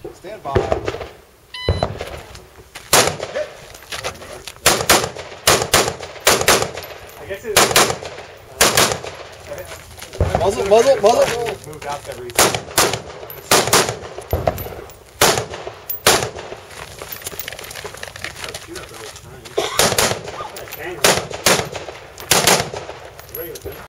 Stand by. Hit. I guess it's Muzzle. moved out every. Shoot up the whole time. Regular.